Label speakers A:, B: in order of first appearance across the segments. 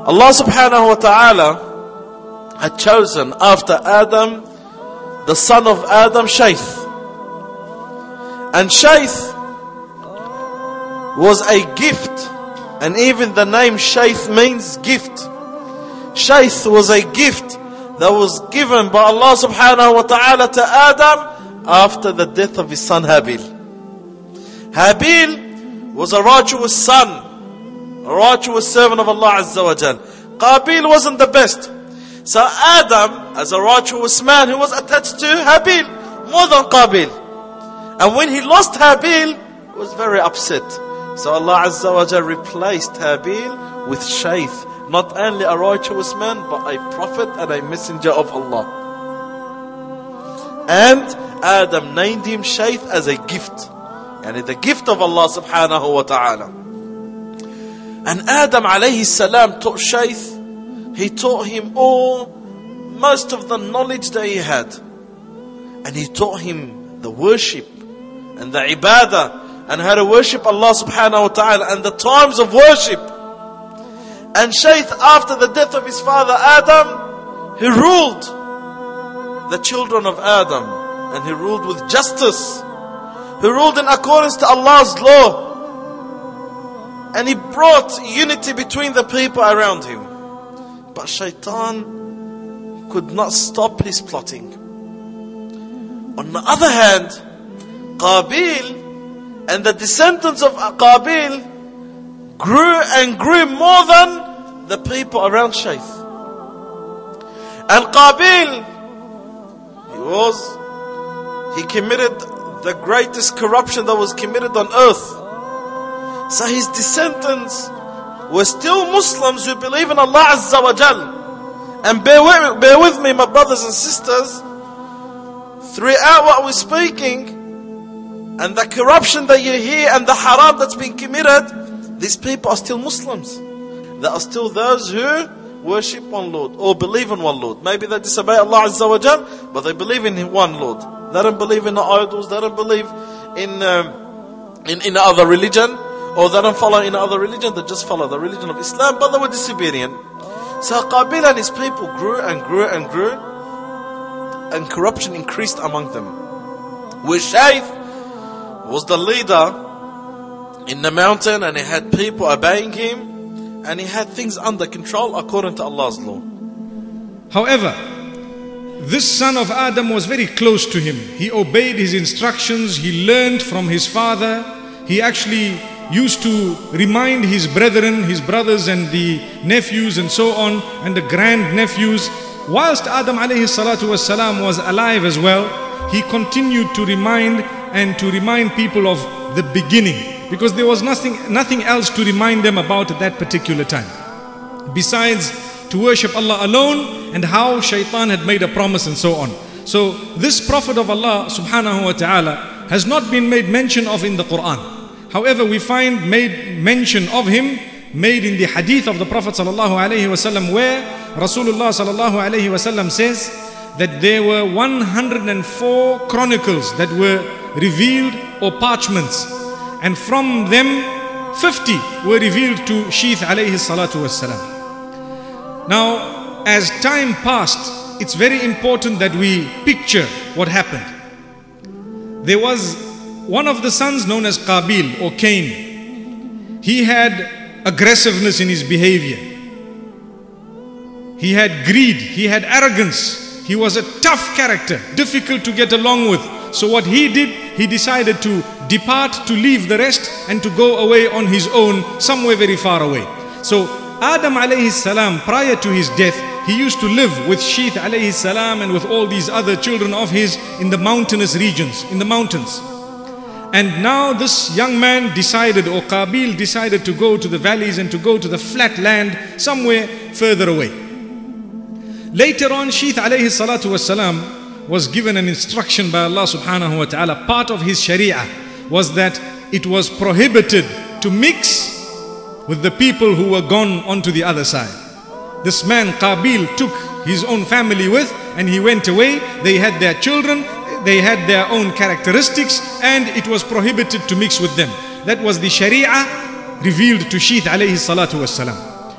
A: Allah subhanahu wa ta'ala had chosen after Adam, the son of Adam, Shaith. And Shaith was a gift. And even the name Shaith means gift. Shaith was a gift that was given by Allah subhanahu wa ta'ala to Adam after the death of his son Habil. Habil was a righteous son, a righteous servant of Allah Azza wa Jal. Qabil wasn't the best. So Adam, as a righteous man, he was attached to Habil more than Qabil. And when he lost Habil, he was very upset. So Allah Azza wa Jal replaced Habil with Shaith, not only a righteous man, but a prophet and a messenger of Allah. And Adam named him Shaith as a gift. And the gift of Allah subhanahu wa ta'ala. And Adam alayhi salam taught Shaith. He taught him most of the knowledge that he had. And he taught him the worship and the ibadah, and how to worship Allah subhanahu wa ta'ala, and the times of worship. And Shaith, after the death of his father Adam, he ruled the children of Adam, and he ruled with justice. He ruled in accordance to Allah's law, and he brought unity between the people around him. But Shaitan could not stop his plotting. On the other hand, Qabil and the descendants of Qabil grew and grew more than the people around Shaith. And Qabil, he committed the greatest corruption that was committed on earth. So his descendants were still Muslims who believe in Allah Azza wa Jal. And bear with me, my brothers and sisters, throughout what we're speaking, and the corruption that you hear and the haram that's been committed, these people are still Muslims. They are still those who worship one Lord or believe in one Lord. Maybe they disobey Allah Azza wa Jal, but they believe in one Lord. They don't believe in the idols. They don't believe in other religion, or they don't follow in other religion. They just follow the religion of Islam, but they were disobedient. So Qabil and his people grew and grew and grew, and corruption increased among them. Where Shaith was the leader in the mountain, and he had people obeying him, and he had things under control according to Allah's law.
B: However, this son of Adam was very close to him. He obeyed his instructions. He learned from his father. He actually used to remind his brethren, his brothers and the nephews and so on, and the grand-nephews. Whilst Adam alayhi salatu wasalam was alive as well, he continued to remind people of the beginning, because there was nothing else to remind them about at that particular time, besides to worship Allah alone, and how Shaitan had made a promise and so on. So this Prophet of Allah subhanahu wa ta'ala has not been made mention of in the Quran. However, we find made mention of him made in the hadith of the Prophet sallallahu alaihi wasallam, where Rasulullah sallallahu alaihi wasallam says that there were 104 chronicles that were revealed, or parchments, and from them 50 were revealed to Shaith alayhi salatu wassalam. Now, as time passed, it's very important that we picture what happened. There was one of the sons known as Qabil or Cain. He had aggressiveness in his behavior. He had greed, he had arrogance. He was a tough character, difficult to get along with. So what he did, he decided to depart, to leave the rest, and to go away on his own, somewhere very far away. So Adam alayhi salam, prior to his death, he used to live with Shaith alayhi salam and with all these other children of his in the mountainous regions, in the mountains. And now this young man decided, or Qabil decided, to go to the valleys and to go to the flat land somewhere further away. Later on, Shaith alayhi salatu wasalam was given an instruction by Allah subhanahu wa ta'ala. Part of his sharia was that it was prohibited to mix with the people who were gone onto the other side. This man Qabil took his own family with, and he went away. They had their children, they had their own characteristics, and it was prohibited to mix with them. That was the sharia revealed to Shaith alayhi salatu wasalam.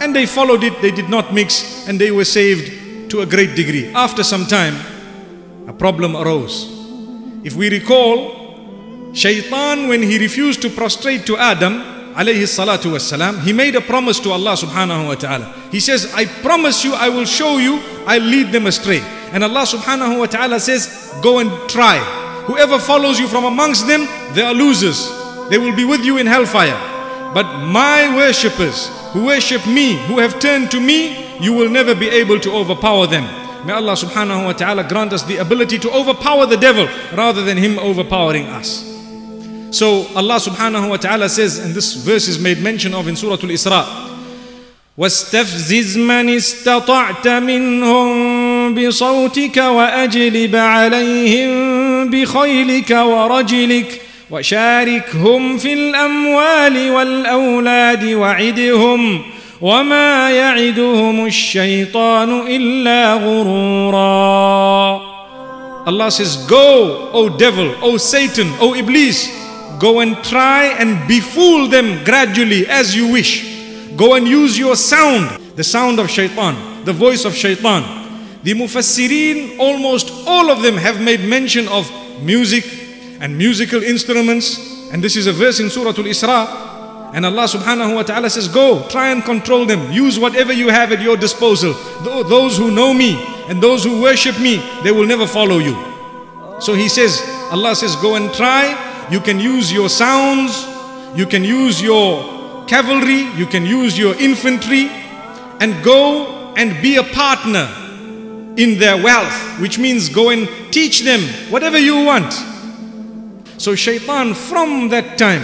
B: And they followed it, they did not mix, and they were saved to a great degree. After some time, a problem arose. If we recall, Shaitan, when he refused to prostrate to Adam, alayhi salatu wassalam, he made a promise to Allah subhanahu wa ta'ala. He says, I promise you, I will show you, I'll lead them astray. And Allah subhanahu wa ta'ala says, go and try. Whoever follows you from amongst them, they are losers. They will be with you in hellfire. But my worshippers, who worship me, who have turned to me, you will never be able to overpower them. May Allah subhanahu wa ta'ala grant us the ability to overpower the devil rather than him overpowering us. So Allah subhanahu wa ta'ala says, and this verse is made mention of in Surah Al-Isra, وَاسْتَفْزِزْ مَنِ اسْتَطَعْتَ مِنْهُمْ بِصَوْتِكَ وَأَجْلِبْ عَلَيْهِمْ بِخَيْلِكَ وَرَجِلِكَ وَشَارِكْهُمْ فِي الْأَمْوَالِ وَالْأَوْلَادِ وَعِدْهُمْ وَمَا يَعِدُهُمُ الشَّيْطَانُ إِلَّا غُرُورًا. Allah says, go, O devil, O Satan, O Iblis, go and try and befool them gradually as you wish. Go and use your sound, the sound of shaitan, the voice of shaitan. The Mufassirin, almost all of them have made mention of music and musical instruments. And this is a verse in Surah Al-Isra. And Allah subhanahu wa ta'ala says, go, try and control them. Use whatever you have at your disposal. Those who know me and those who worship me, they will never follow you. So he says, Allah says, go and try. You can use your sounds. You can use your cavalry. You can use your infantry. And go and be a partner in their wealth. Which means go and teach them whatever you want. So shaitan from that time,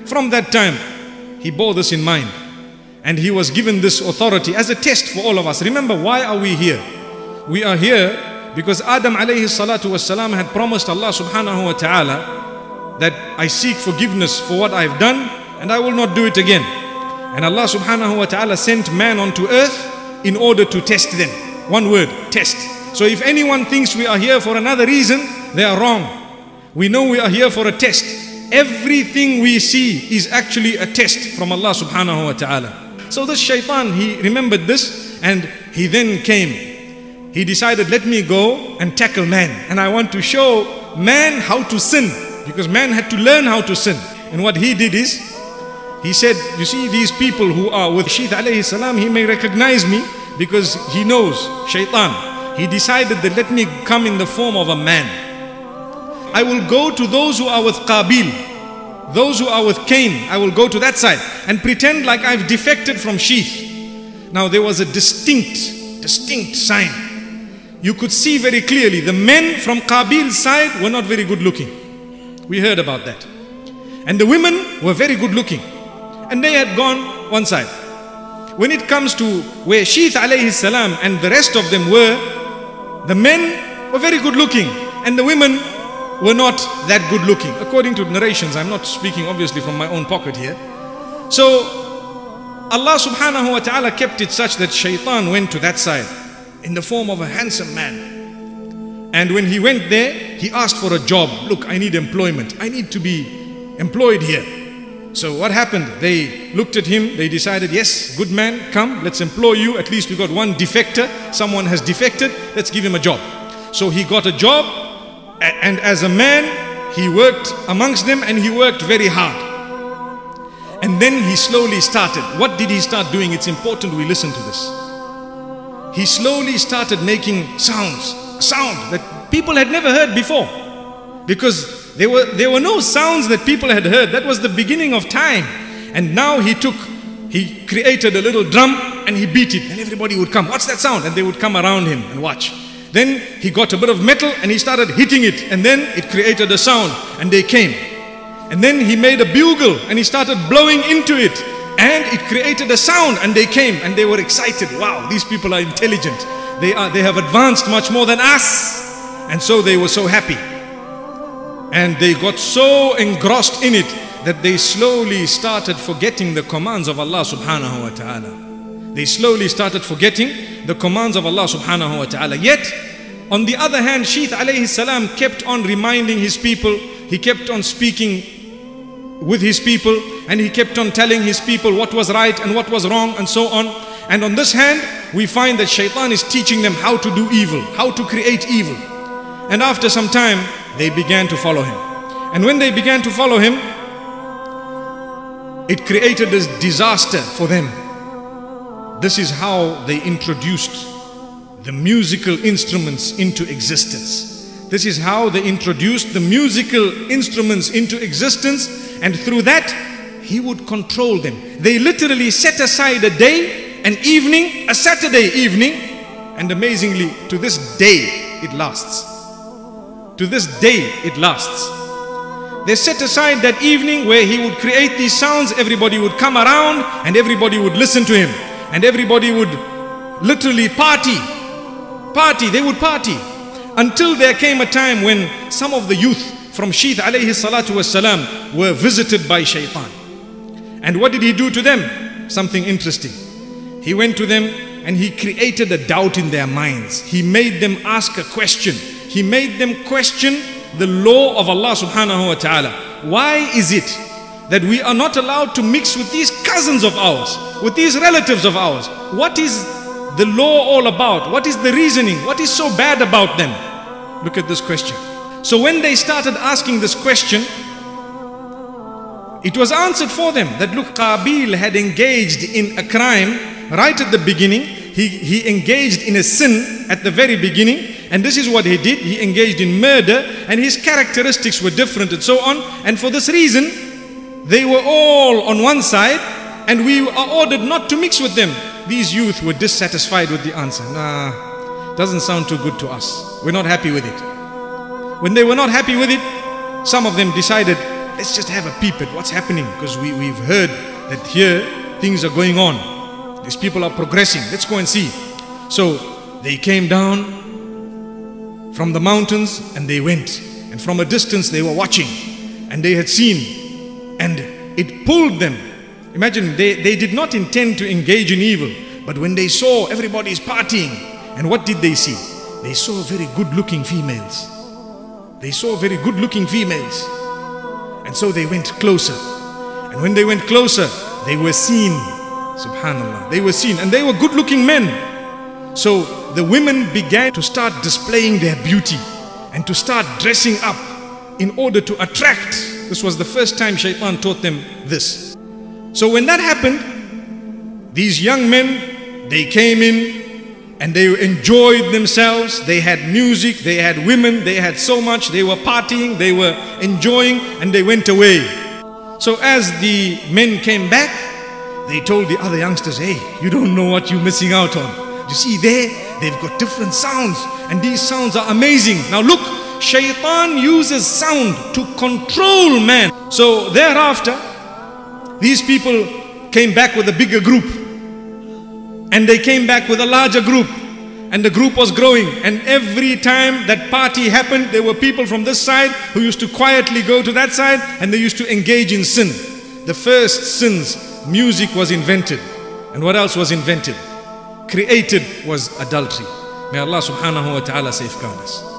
B: he bore this in mind. And he was given this authority as a test for all of us. Remember, why are we here? We are here because Adam alayhi salatu wassalam had promised Allah subhanahu wa ta'ala that I seek forgiveness for what I've done and I will not do it again. And Allah subhanahu wa ta'ala sent man onto earth in order to test them. One word, test. So if anyone thinks we are here for another reason, they are wrong. We know we are here for a test. Everything we see is actually a test from Allah subhanahu wa ta'ala. So this shaitan, he remembered this and he then came. He decided, let me go and tackle man. And I want to show man how to sin. Because man had to learn how to sin. And what he did is, he said, you see these people who are with Shith alayhi salam, he may recognize me because he knows shaitan. He decided that let me come in the form of a man. I will go to those who are with Qabil, those who are with Cain. I will go to that side and pretend like I've defected from Sheeth. Now there was a distinct sign. You could see very clearly the men from Qabil's side were not very good looking. We heard about that. And the women were very good looking. And they had gone one side. When it comes to where Sheeth alayhi salam and the rest of them were, the men were very good looking and the women were not that good looking. According to narrations, I'm not speaking obviously from my own pocket here. So Allah subhanahu wa ta'ala kept it such that shaitan went to that side in the form of a handsome man. And when he went there, he asked for a job. Look, I need employment. I need to be employed here. So what happened? They looked at him. They decided, yes, good man, come, let's employ you. At least we got one defector. Someone has defected. Let's give him a job. So he got a job. And as a man, he worked amongst them and he worked very hard. And then he slowly started. What did he start doing? It's important we listen to this. He slowly started making sounds. Sound that people had never heard before. Because there were no sounds that people had heard. That was the beginning of time. And now he created a little drum and he beat it. And everybody would come. What's that sound? And they would come around him and watch. Then he got a bit of metal and he started hitting it. And then it created a sound and they came. And then he made a bugle and he started blowing into it. And it created a sound and they came and they were excited. Wow, these people are intelligent. They have advanced much more than us. And so they were so happy. And they got so engrossed in it that they slowly started forgetting the commands of Allah subhanahu wa ta'ala. They slowly started forgetting the commands of Allah subhanahu wa ta'ala. Yet, on the other hand, Sheeth alayhi salam kept on reminding his people. He kept on speaking with his people. And he kept on telling his people what was right and what was wrong and so on. And on this hand, we find that shaitan is teaching them how to do evil, how to create evil. And after some time, they began to follow him. And when they began to follow him, it created this disaster for them. This is how they introduced the musical instruments into existence. This is how they introduced the musical instruments into existence, and through that, he would control them. They literally set aside a day, an evening, a Saturday evening, and amazingly, to this day, it lasts. To this day, it lasts. They set aside that evening where he would create these sounds, everybody would come around, and everybody would listen to him. And everybody would literally party. They would party. Until there came a time when some of the youth from Sheeth alayhi salatu wassalam were visited by shaitan. And what did he do to them? Something interesting. He went to them and he created a doubt in their minds. He made them ask a question. He made them question the law of Allah subhanahu wa ta'ala. Why is it that we are not allowed to mix with these cousins of ours, with these relatives of ours? What is the law all about? What is the reasoning? What is so bad about them? Look at this question. So when they started asking this question, it was answered for them that look, Qabil had engaged in a crime right at the beginning. He engaged in a sin at the very beginning, and this is what he did. He engaged in murder, and his characteristics were different and so on. And for this reason, they were all on one side, and we are ordered not to mix with them. These youth were dissatisfied with the answer. Nah, doesn't sound too good to us. We're not happy with it. When they were not happy with it, some of them decided, let's just have a peep at what's happening, because we've heard that here things are going on. These people are progressing. Let's go and see. So they came down from the mountains and they went. And from a distance they were watching. And they had seen. And it pulled them. Imagine, they did not intend to engage in evil. But when they saw everybody's partying, and what did they see? They saw very good-looking females. They saw very good-looking females. And so they went closer. And when they went closer, they were seen. Subhanallah. They were seen. And they were good-looking men. So the women began to start displaying their beauty and to start dressing up in order to attract. This was the first time shaitan taught them this. So when that happened, these young men, they came in and they enjoyed themselves. They had music, they had women, they had so much. They were partying, they were enjoying, and they went away. So as the men came back, they told the other youngsters, hey, you don't know what you're missing out on. You see there, they've got different sounds, and these sounds are amazing. Now look, shaitan uses sound to control man. So thereafter, these people came back with a bigger group, and they came back with a larger group, and the group was growing. And every time that party happened, there were people from this side who used to quietly go to that side, and they used to engage in sin. The first sins, music was invented. And what else was invented? Created was adultery. May Allah subhanahu wa ta'ala safeguard us.